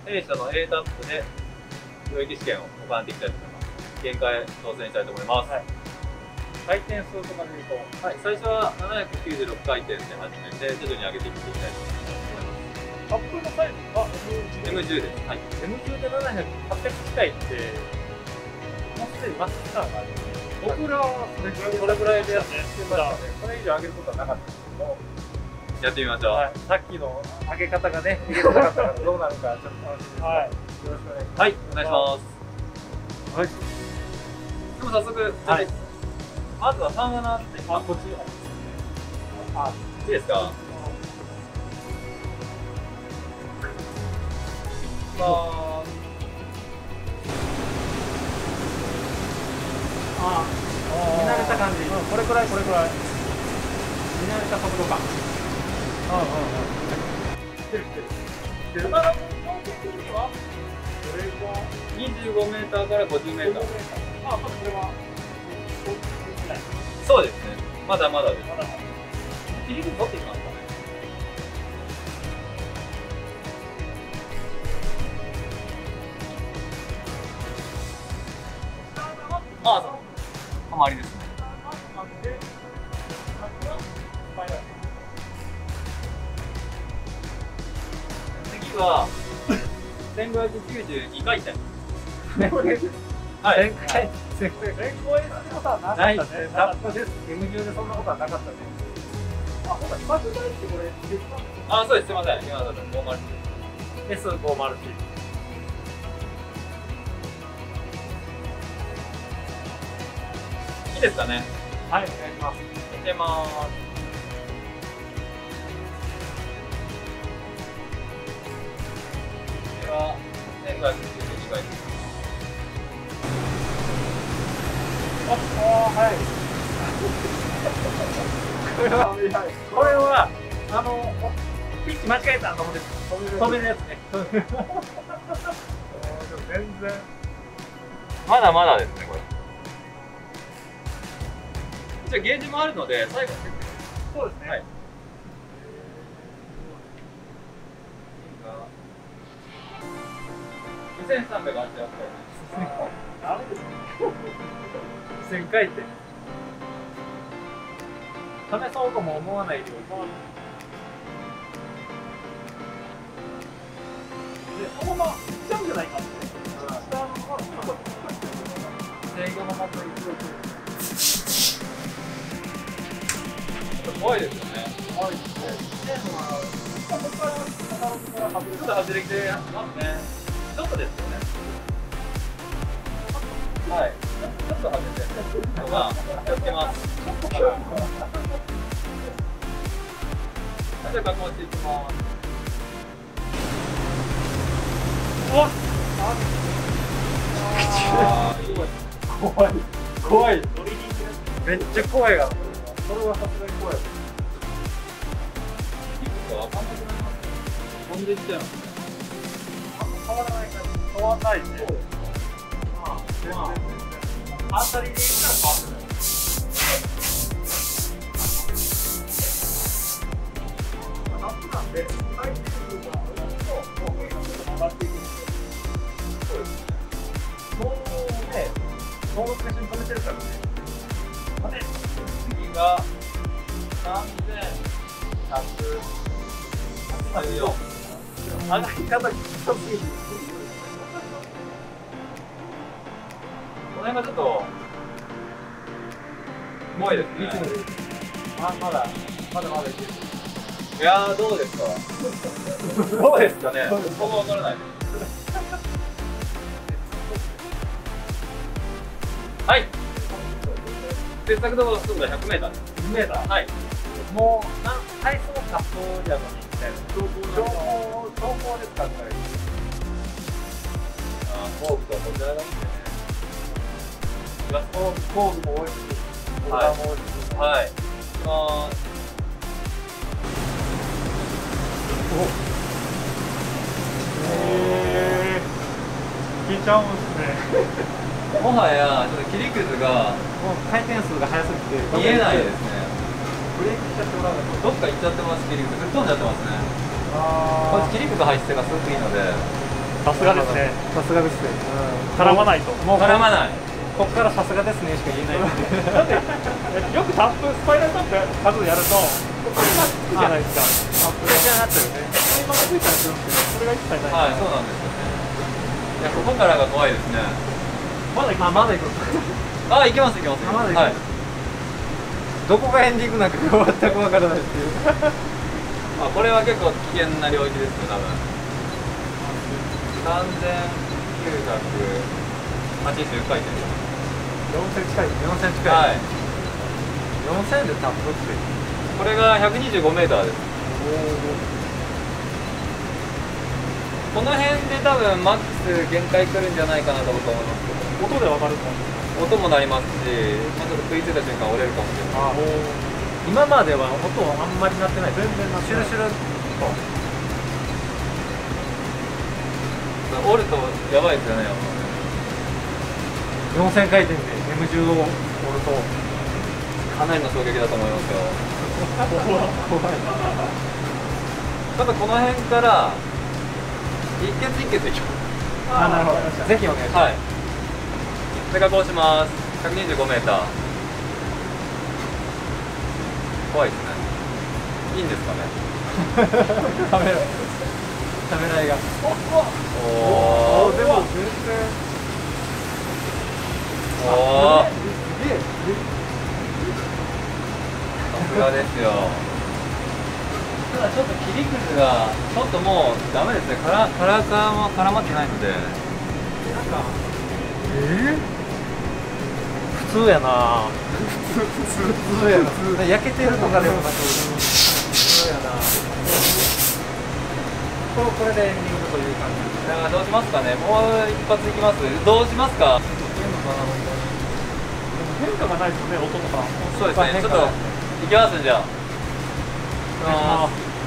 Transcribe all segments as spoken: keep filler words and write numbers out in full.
弊社の A タップで領域試験を行っていきたいと思います。限界挑戦したいと思います。はい、 回転数とかでいうと、 はい、最初はななひゃくきゅうじゅうろく回転で始めて、徐々に上げていっていきたいと思います。 カップのサイズは エムじゅうエムじゅう です。はい。 エムじゅう でななひゃく、はっぴゃく近いって、もうすでにマスターがあるんで、僕らはそれぐらいでやってましたね。それ以上上げることはなかったんですけど、 やってみましょう。はい、 さっきの上げ方がね、いけてなかったからどうなるかちょっと楽しみです。はい。よろしくお願いします。 はい、お願いします。はい。でも早速、はい、まずはさん穴って、 あ、こっち。 あ、いいですか。ああ、見慣れた感じ。うん、これくらい、これくらい。見慣れた速度感。うんうんうん。来てる来てる。来てる。今の的には、これがにじゅうごメーターからごじゅうメーター。 ああ、まだこれは。 そうですね。まだまだです。 まだまだ。 切り口取っていきますかね。ああ、そう。たまりですね。次はせんごひゃくきゅうじゅうに回転。はい。 せんかい。せん超えすることはなかったね。タップです。エムじゅう でそんなことはなかったね。あ、ほら、バグ台ってこれ、 あ、そうです。すみません。今のだとごまるエスごまる シー。 いいですかね。 はい、お願いします。 入れます。では、せんごひゃくきゅうじゅうに回転。 あ、あ、はい。これは、これは、あの、ピッチ間違えたと思って、止めるやつね。全然。 まだまだですね、これ。一応ゲージもあるので、最後にチェック。 そうですね。はい。 にせんさんびゃくはちじゅうはち回。 ダメですね。せん回転。試そうとも思わない量。で、そのままいっちゃうんじゃないかって。下のまま、ちょっと、制御のままいく。 怖いですよね。 怖いですね。ここから、 ちょっと外れてますね。ちょっとですよね。はい。ちょっと外れてるのが、気をつけます。じゃあ、加工していきます。 うわっ。 あー、いい。 怖い。怖い。めっちゃ怖いが。それはさすがに怖い。 いくかわかんなくなりますね。飛んできちゃいますね。 変わらない感じ。変わらないね。まあ、全然全然。当たりでいったら変わってない。まあ、夏なんで、回転数が上がると、もう変化数が上がっていくんで。そうですね。もうね、ノードと一緒に止めてるからね。待て。 次がさんぜんひゃくはちじゅうよん。 上がり方きつすぎる。 この辺がちょっと重いですね。 あ、まだまだまだいける。 いやー、どうですか。どうですかね。僕もわからないです。はい。接着度速度ひゃくメーターです。 ひゃくメーター。 はい。 もうなん体操カップやのにみたいな。標高標高ですかったらいい。 あー、工具とこちらがいいんでね。 工具も多いし、ボタンも多いし。 はい。いきます。 へー。いけちゃうんですね。 もはやちょっと切りくずがもう回転数が速すぎて見えないですね。 ブレーキしちゃってもらうとどっか行っちゃってます。切りくず吹っ飛んじゃってますね。 あこれ切りくず排出がすごくいいので。 さすがですね。 さすがですね。 絡まないと。 もう絡まない。 こっからさすがですねしか言えない。 だってよくタップスパイラルタップ数やるとここにまつくじゃないですか。 アップデートになってるね。 ここにまついたりするんですけど、それが一切ない。 はい、そうなんですよね。いや、ここからが怖いですね。 まだ行く。 あ、まだ行く。 あ、行きます行きます。 あまだ行くはい。 どこがエンディングなんか全くわからないっていう。 あ、これは結構危険な領域ですよ、多分。三千九百八十回転。 よんせん近い。よんせん近い。 はい。 よんせんでタップって。 これが百二十五メーターです。この辺で多分マックス限界来るんじゃないかなと僕は思いますけど。 音でわかると思う。 音も鳴りますし、まあ、ちょっと食いついた瞬間折れるかもしれない。 あ、今までは音あんまり鳴ってない。全然鳴ってない。シュルシュルと。 折るとやばいですよね。 よんせん回転で エムじゅう を折るとかなりの衝撃だと思いますよ。 怖い。 ちょっとこの辺から一血一血いきます。 あ、なるほど。ぜひお願いします。 はい。で、加工します。ひゃくにじゅうごメーター。怖いですね。いいんですかね。 カメラ。カメラ絵が。 おお。 でも全然。 おお。 すげえ。 さすがですよ。ただちょっと切り口がちょっともうダメですね。カラカラー化も絡まってないので。なんか。 えー普通やな。普通普通やな。焼けてるとかでもなく普通やな。ここれでエンディングという感じ。 だからどうしますかね。もう一発いきます。どうしますか。 変化がないですよね、音とか。 そうですね。ちょっといきますじゃあ。あ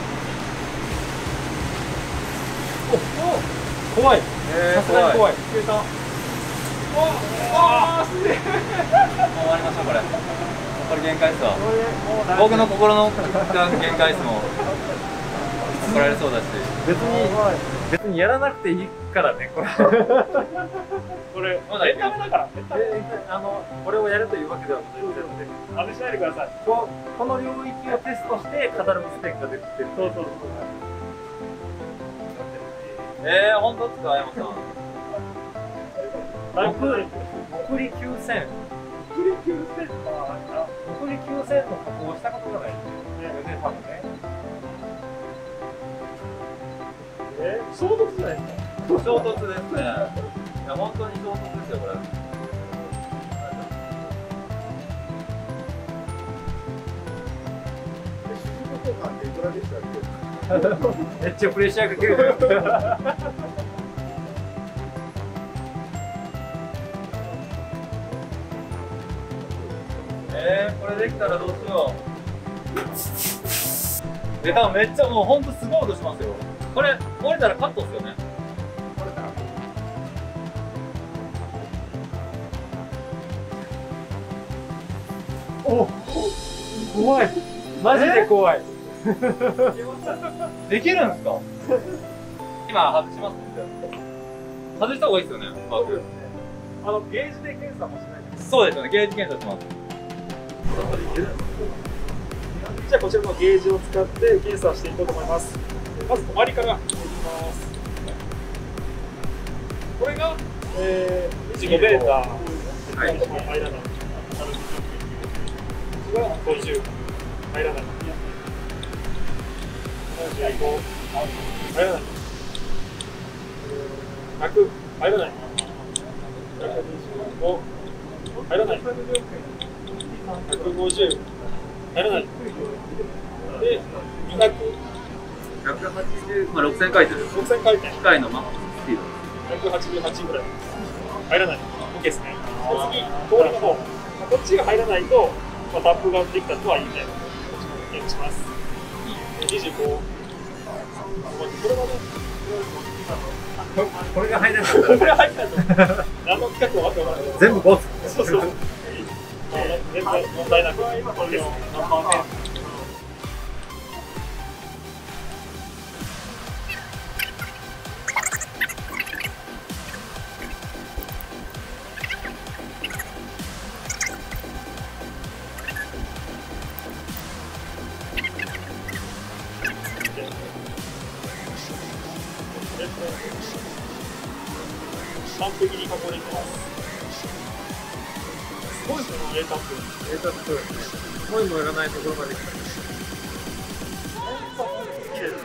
お、怖い。 えー、 さすがに怖い。 消えた。 もう終わりましょうこれ。これ限界ですわ。僕の心の限界ですもん。怒られそうだし。 別に別にやらなくていいからねこれ。 これまだエンタメだから。 えあのこれをやるというわけではございませんので。 真似しないでください。 ここの領域をテストしてカタログステッカーで売ってる。 そうそうそう。 えー、本当ですか、山さん。 送りきゅうせん。 送りきゅうせんか。 送りきゅうせんの加工をしたことがないんだよね、多分ね。 えー、衝突じゃないですか。 衝突ですね。いや、本当に衝突ですよ、これ。 めっちゃプレッシャーかける。 えー、これできたらどうしよう。え、多分めっちゃもう本当すごい音しますよ。これ折れたらカットですよね。折れたら。 お、怖い。マジで怖い。 できるんですか。今外しますね。外した方がいいですよね。 そうですね。あのゲージで検査もしないです。 そうですよね。ゲージ検査します。 じゃあこちらのゲージを使って検査していこうと思います。まず止まりからいきます。これが、えー、にじゅうごメーター。はい。入らない。こっちがごじゅう。入らない。ななじゅうご。入らない。ひゃく。入らない。ひゃくにじゅうご。入らない。ひゃくごじゅう。入らない。で、にひゃく。 ひゃくはちじゅう、まあ、ろくせん回転です。 ろくせん回転。 機械のマックススピード。 ひゃくはちじゅうはちぐらい。入らない。OK ですね。で、次、通りの方。こっちが入らないと、まあ、タップができたとは言いたいので、こっちも検討します。にじゅうご。これはね、 これが入らない。 これ入ったら何の企画かわけわからない。 全部ボツ。 そうそう。全然問題なく、これを何番目。 完璧に囲れてます。すごいですね、A タップ。 えーとそうですね。思いもよらないところまで来た。 綺麗です。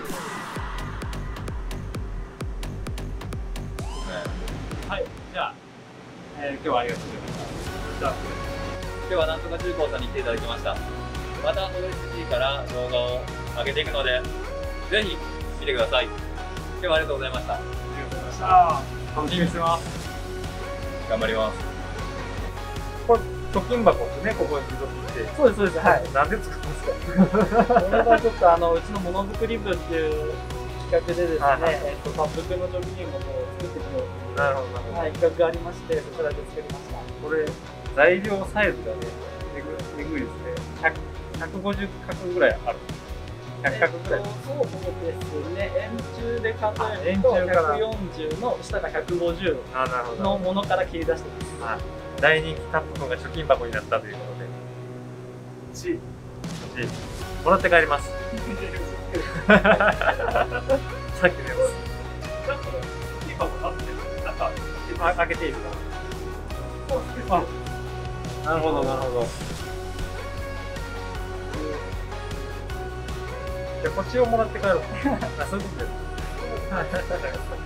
はい、じゃあ、えー、今日はありがとうございました。じゃあ、 今日はなんとか重工さんに来ていただきました。また オーエスジー から動画を上げていくので、ぜひ見てください。今日はありがとうございました。 ありがとうございました。楽しみにしてます。 頑張ります。 これ貯金箱ですね、ここに持続して。 そうです、そうです。はい。 なんで作ったんですか。 これはちょっとあのうちのものづくり部っていう企画でですね、 はいはい、 えっと、パブリックの貯金箱を作ってみようという、 なるほど、なるほど。 はい、企画がありまして、そちらで作りました。 これ材料サイズがね、えぐえぐいですね。ひゃく、ひゃくごじゅう角ぐらいある。ひゃく角ぐらい。 えっと、そうですね、円柱で数えると円柱からひゃくよんじゅうの下がひゃくごじゅうあ、なるほど。 のものから切り出してます。 はい。大人気タップ君が貯金箱になったということで。 ちもらって帰ります。さっきのやつ。 ちょっと今もなってる。なんかあ、開けていいですか。 そうですね。 あ、なるほど、なるほど。じゃあこっちをもらって帰ろう。あ、そういうことです。